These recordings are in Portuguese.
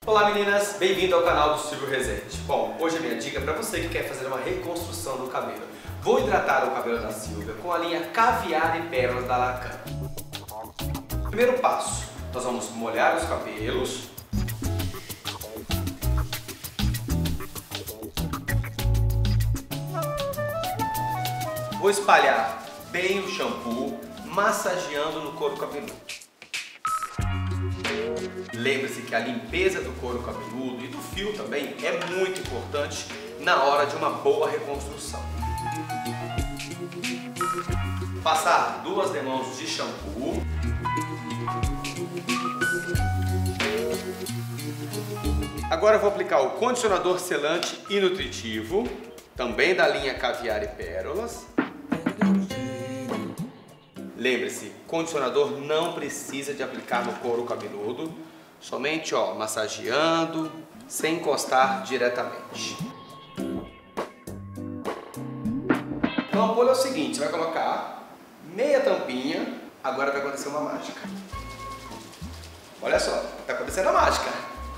Olá meninas, bem-vindo ao canal do Silvio Rezende. Bom, hoje a minha dica é para você que quer fazer uma reconstrução do cabelo. Vou hidratar o cabelo da Silvia com a linha Caviar e Pérolas da Lacan. Primeiro passo, nós vamos molhar os cabelos. Vou espalhar bem o shampoo, massageando no couro cabeludo. Lembre-se que a limpeza do couro cabeludo e do fio também é muito importante na hora de uma boa reconstrução. Passar 2 demãos de shampoo. Agora eu vou aplicar o condicionador selante e nutritivo, também da linha Caviar e Pérolas. Lembre-se, condicionador não precisa de aplicar no couro cabeludo, somente massageando, sem encostar diretamente. Então a ampulha é o seguinte, você vai colocar meia tampinha, agora vai acontecer uma mágica. Olha só, está acontecendo a mágica.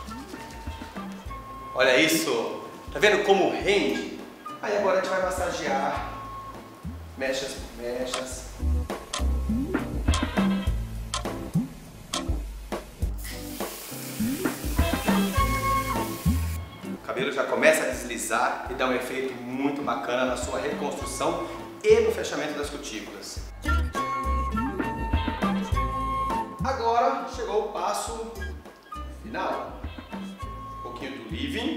Olha isso, tá vendo como rende? Aí agora a gente vai massagear, mechas por mechas. O cabelo já começa a deslizar e dá um efeito muito bacana na sua reconstrução e no fechamento das cutículas. Agora chegou o passo final. Um pouquinho do leave-in.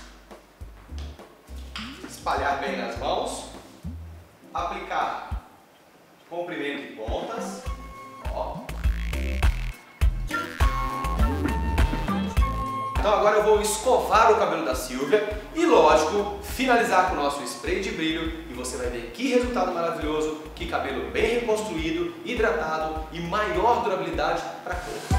Espalhar bem nas mãos. Aplicar comprimento e pontas. Então agora eu vou escovar o cabelo da Silvia e, lógico, finalizar com o nosso spray de brilho e você vai ver que resultado maravilhoso, que cabelo bem reconstruído, hidratado e maior durabilidade para a cor.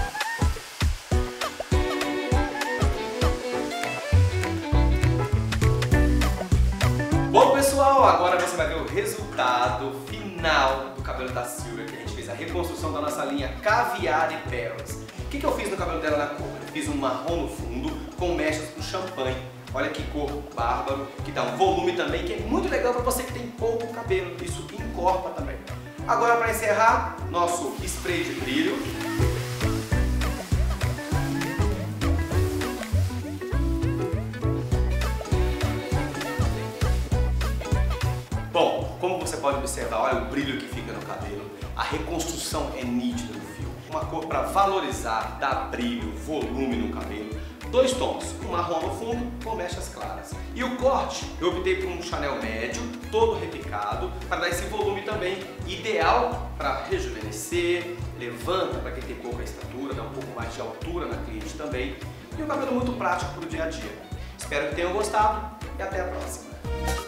Bom pessoal, agora você vai ver o resultado final do cabelo da Silvia, que a gente fez a reconstrução da nossa linha Caviar e Pérolas. O que eu fiz no cabelo dela na cor? Eu fiz um marrom no fundo com mechas do champanhe. Olha que cor bárbaro, que dá um volume também, que é muito legal para você que tem pouco cabelo. Isso encorpa também. Agora, para encerrar, nosso spray de brilho. Bom, como você pode observar, olha o brilho que fica no cabelo. A reconstrução é nítida no fio. Uma cor para valorizar, dar brilho, volume no cabelo. 2 tons, um marrom no fundo com mechas claras. E o corte, eu optei por um Chanel médio, todo repicado, para dar esse volume também ideal para rejuvenescer, levanta para quem tem pouca estatura, dá um pouco mais de altura na cliente também. E um cabelo muito prático para o dia a dia. Espero que tenham gostado e até a próxima.